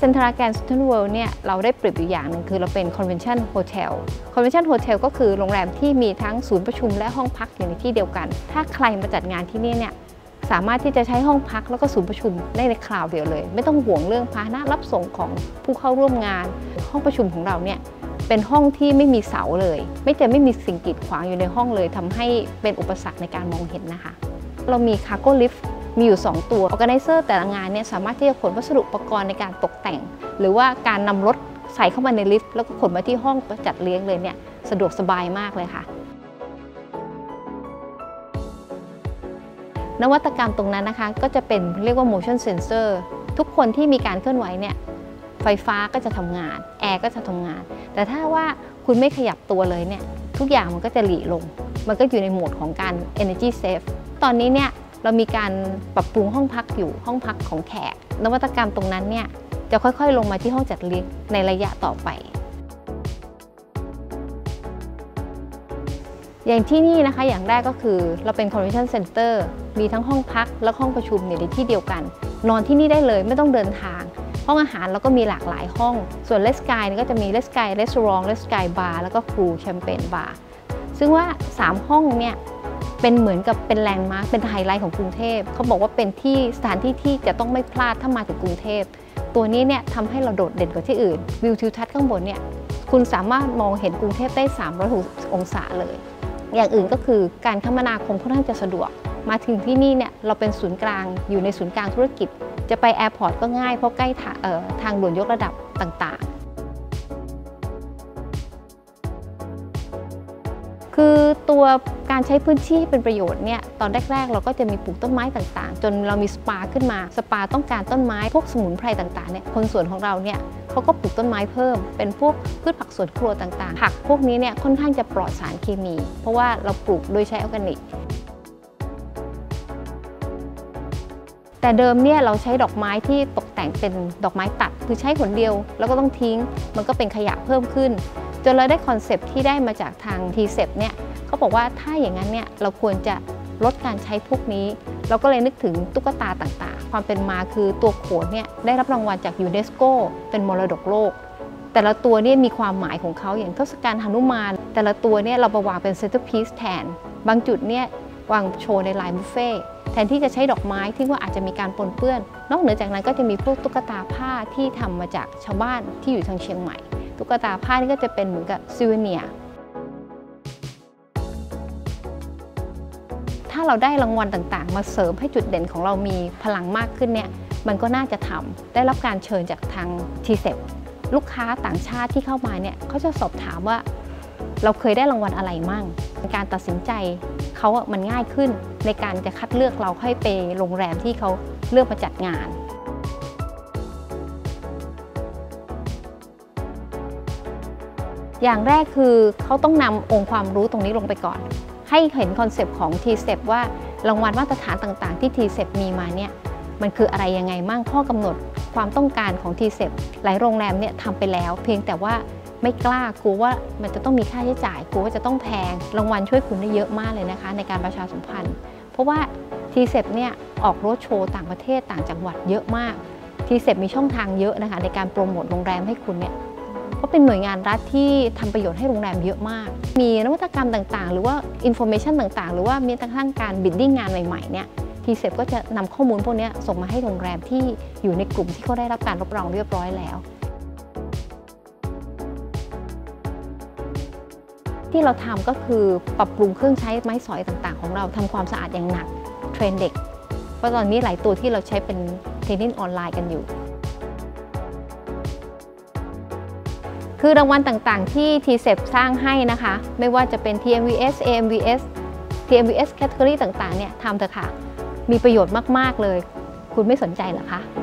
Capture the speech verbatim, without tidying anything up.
ซ็นทรัลแกรนด์เซ็นทรัลเวิลด์เนี่ยเราได้เปรียบอยู่อย่างหนึ่งคือเราเป็นคอนเวนชั่นโฮเทลคอนเวนชั่นโฮเทลก็คือโรงแรมที่มีทั้งศูนย์ประชุมและห้องพักอยู่ในที่เดียวกันถ้าใครมาจัดงานที่นี่เนี่ยสามารถที่จะใช้ห้องพักแล้วก็ศูนย์ประชุมได้ในคราวเดียวเลยไม่ต้องห่วงเรื่องพาหนะรับส่งของผู้เข้าร่วมงานห้องประชุมของเราเนี่ยเป็นห้องที่ไม่มีเสาเลยไม่จะไม่มีสิ่งกีดขวางอยู่ในห้องเลยทำให้เป็นอุปสรรคในการมองเห็นนะคะเรามีคาร์โก้ลิฟต์มีอยู่สองตัว Organizer แต่ละงานเนี่ยสามารถที่จะขนวัสดุอุปกรณ์ในการตกแต่งหรือว่าการนำรถใส่เข้ามาในลิฟต์แล้วก็ขนมาที่ห้องจัดเลี้ยงเลยเนี่ยสะดวกสบายมากเลยค่ะนวัตกรรมตรงนั้นนะคะก็จะเป็นเรียกว่า motion sensor ทุกคนที่มีการเคลื่อนไหวเนี่ยไฟฟ้าก็จะทำงานแอร์ก็จะทำงานแต่ถ้าว่าคุณไม่ขยับตัวเลยเนี่ยทุกอย่างมันก็จะหลีลงมันก็อยู่ในโหมดของการ energy save ตอนนี้เนี่ยเรามีการปรับปรุงห้องพักอยู่ห้องพักของแขกนวัตกรรมตรงนั้นเนี่ยจะค่อยๆลงมาที่ห้องจัดเลี้ยงในระยะต่อไปอย่างที่นี่นะคะอย่างแรกก็คือเราเป็น convention center มีทั้งห้องพักและห้องประชุมในที่เดียวกันนอนที่นี่ได้เลยไม่ต้องเดินทางห้องอาหารเราก็มีหลากหลายห้องส่วน Red Sky ก็จะมี Red Sky Restaurant Red Sky Bar แล้วก็ Cool Champagne Bar ซึ่งว่าสามห้องเนี่ยเป็นเหมือนกับเป็นแลนด์มาร์คเป็นไฮไลท์ของกรุงเทพเขาบอกว่าเป็นที่สถานที่ที่จะต้องไม่พลาดถ้ามาถึงกรุงเทพตัวนี้เนี่ยทำให้เราโดดเด่นกว่าที่อื่นวิวทิวทัศน์ข้างบนเนี่ยคุณสามารถมองเห็นกรุงเทพได้สามร้อยหกสิบองศาเลยอย่างอื่นก็คือการคมนาคมค่อนข้างจะสะดวกมาถึงที่นี่เนี่ยเราเป็นศูนย์กลางอยู่ในศูนย์กลางธุรกิจจะไปแอร์พอร์ตก็ง่ายเพราะใกล้ทางด่วนยกระดับต่างๆคือตัวการใช้พื้นที่ให้เป็นประโยชน์เนี่ยตอนแรกๆเราก็จะมีปลูกต้นไม้ต่างๆจนเรามีสปาขึ้นมาสปาต้องการต้นไม้พวกสมุนไพรต่างๆเนี่ยคนสวนของเราเนี่ยเขาก็ปลูกต้นไม้เพิ่มเป็นพวกพืชผักสวนครัวต่างๆผักพวกนี้เนี่ยค่อนข้างจะปลอดสารเคมีเพราะว่าเราปลูกโดยใช้ออร์แกนิกแต่เดิมเนี่ยเราใช้ดอกไม้ที่ตกแต่งเป็นดอกไม้ตัดคือใช้ผลเดียวแล้วก็ต้องทิ้งมันก็เป็นขยะเพิ่มขึ้นจนเราได้คอนเซปต์ที่ได้มาจากทาง ที เซป เนี่ยเขาบอกว่าถ้าอย่างนั้นเนี่ยเราควรจะลดการใช้พวกนี้เราก็เลยนึกถึงตุ๊กตาต่างๆความเป็นมาคือตัวโขนเนี่ยได้รับรางวัลจากยูเนสโกเป็นมรดกโลกแต่ละตัวเนี่ยมีความหมายของเขาอย่างทศกัณฐ์หนุมานแต่ละตัวเนี่ยเราประวางเป็นเซ็นเตอร์พีซแทนบางจุดเนี่ยวางโชว์ในลายบุฟเฟ่แทนที่จะใช้ดอกไม้ที่ว่าอาจจะมีการปนเปื้อนนอกเหนือจากนั้นก็จะมีพวกตุ๊กตาผ้าที่ทำมาจากชาวบ้านที่อยู่ทางเชียงใหม่ตุ๊กตาผ้านี่ก็จะเป็นเหมือนกับซูเวเนียร์ถ้าเราได้รางวัลต่างๆมาเสริมให้จุดเด่นของเรามีพลังมากขึ้นเนี่ยมันก็น่าจะทำได้รับการเชิญจากทาง ที เซป ลูกค้าต่างชาติที่เข้ามาเนี่ยเขาจะสอบถามว่าเราเคยได้รางวัลอะไรมั่งการตัดสินใจเขาอะมันง่ายขึ้นในการจะคัดเลือกเราให้ไปโรงแรมที่เขาเลือกมาจัดงานอย่างแรกคือเขาต้องนำองค์ความรู้ตรงนี้ลงไปก่อนให้เห็นคอนเซปต์ของ ที เซป ว่ารางวัลมาตรฐานต่างๆที่ ที เซป มีมาเนี่ยมันคืออะไรยังไงมั่งข้อกำหนดความต้องการของ ที เซป หลายโรงแรมเนี่ยทำไปแล้วเพียงแต่ว่าไม่กล้ากลัวว่ามันจะต้องมีค่าใช้จ่ายกลัวว่าจะต้องแพงรางวัลช่วยคุณได้เยอะมากเลยนะคะในการประชาสัมพันธ์เพราะว่า ที เซป เนี่ยออกโรดโชว์ต่างประเทศต่างจังหวัดเยอะมาก ที เซป มีช่องทางเยอะนะคะในการโปรโมทโรงแรมให้คุณเนี่ยเพราะเป็นหน่วยงานรัฐที่ทำประโยชน์ให้โรงแรมเยอะมากมีนวัตกรรมต่างๆหรือว่าอินโฟเมชันต่างๆหรือว่ามีทั้งการบิดดิ้งงานใหม่ๆเนี่ย ที เซป ก็จะนำข้อมูลพวกนี้ส่งมาให้โรงแรมที่อยู่ในกลุ่มที่เขาได้รับการรับรองเรียบร้อยแล้วที่เราทำก็คือปรับปรุงเครื่องใช้ไม้สอยต่างๆของเราทำความสะอาดอย่างหนักเทรนเด็กเพราะตอนนี้หลายตัวที่เราใช้เป็นเทรนนิ่งออนไลน์กันอยู่คือรางวัลต่างๆที่ ที เซป สร้างให้นะคะไม่ว่าจะเป็น ที เอ็ม วี เอส เอ เอ็ม วี เอส ที เอ็ม วี เอส Category ต่างๆเนี่ยทำเถอะค่ะมีประโยชน์มากๆเลยคุณไม่สนใจเหรอคะ